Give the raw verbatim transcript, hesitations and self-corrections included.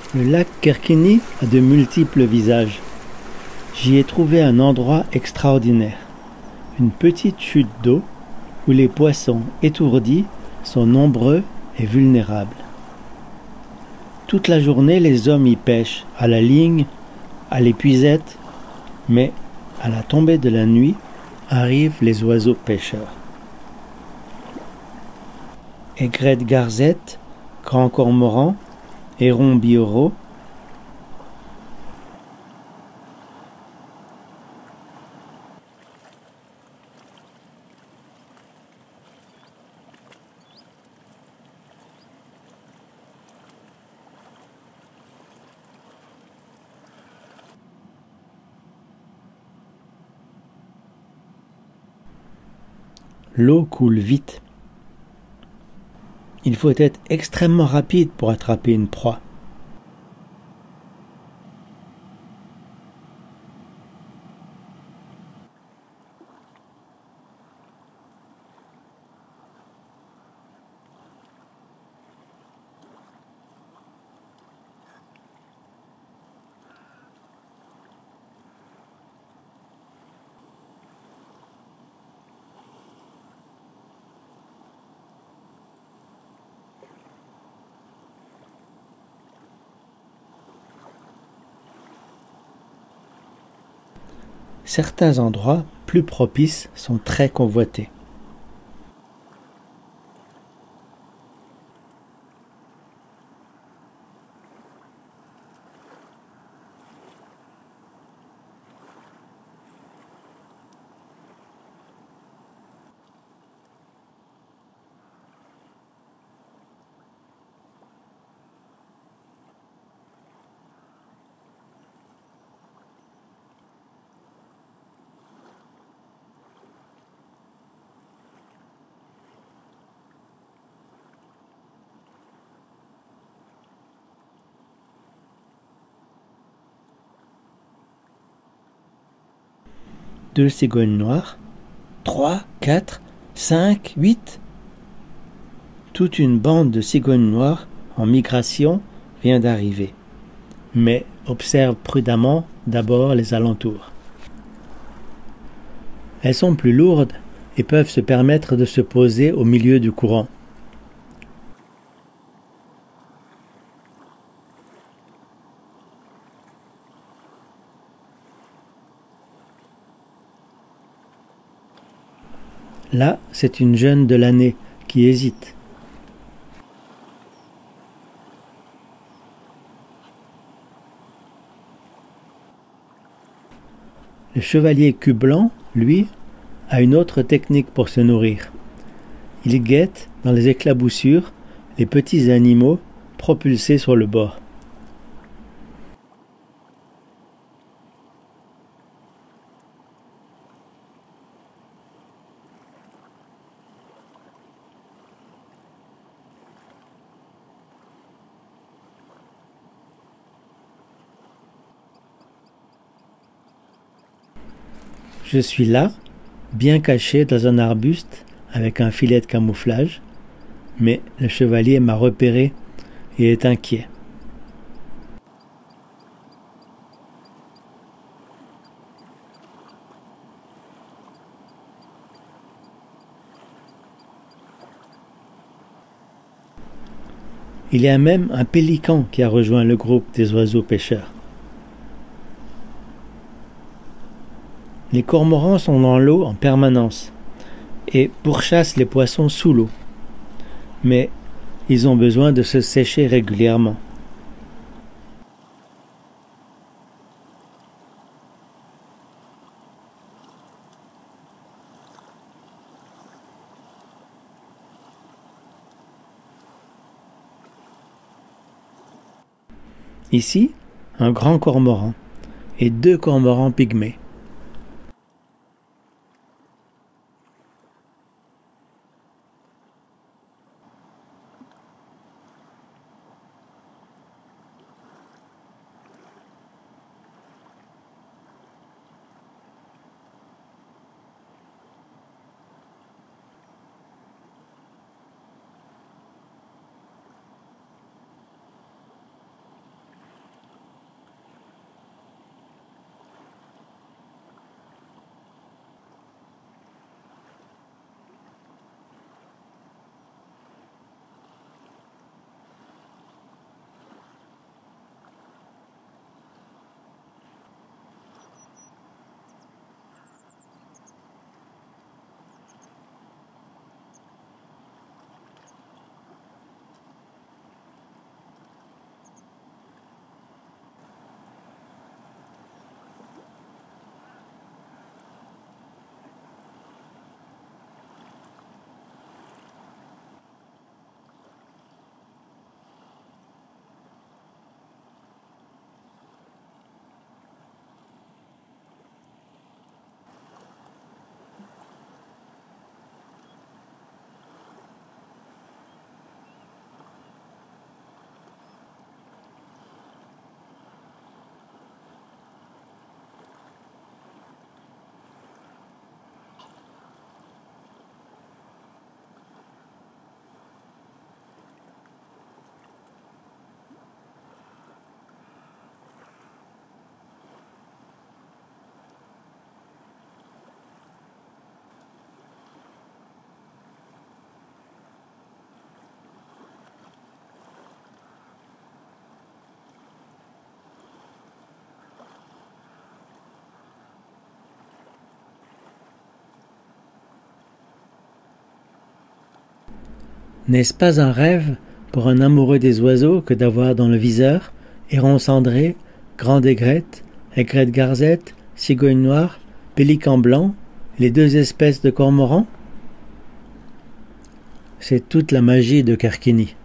Le lac Kerkini a de multiples visages. J'y ai trouvé un endroit extraordinaire, une petite chute d'eau où les poissons étourdis sont nombreux et vulnérables. Toute la journée, les hommes y pêchent, à la ligne, à l'épuisette, mais à la tombée de la nuit arrivent les oiseaux pêcheurs. Aigrette garzette, grand cormoran, héron biorot. L'eau coule vite. Il faut être extrêmement rapide pour attraper une proie. Certains endroits plus propices sont très convoités. Deux cigognes noires, trois, quatre, cinq, huit. Toute une bande de cigognes noires en migration vient d'arriver, mais observe prudemment d'abord les alentours. Elles sont plus lourdes et peuvent se permettre de se poser au milieu du courant. Là, c'est une jeune de l'année qui hésite. Le chevalier cul blanc, lui, a une autre technique pour se nourrir. Il guette dans les éclaboussures les petits animaux propulsés sur le bord. Je suis là, bien caché dans un arbuste avec un filet de camouflage, mais le chevalier m'a repéré et est inquiet. Il y a même un pélican qui a rejoint le groupe des oiseaux pêcheurs. Les cormorans sont dans l'eau en permanence et pourchassent les poissons sous l'eau. Mais ils ont besoin de se sécher régulièrement. Ici, un grand cormoran et deux cormorans pygmées. N'est-ce pas un rêve pour un amoureux des oiseaux que d'avoir dans le viseur héron cendré, grande aigrette, aigrette garzette, cigogne noire, pélican blanc, les deux espèces de cormorans? C'est toute la magie de Carquigny.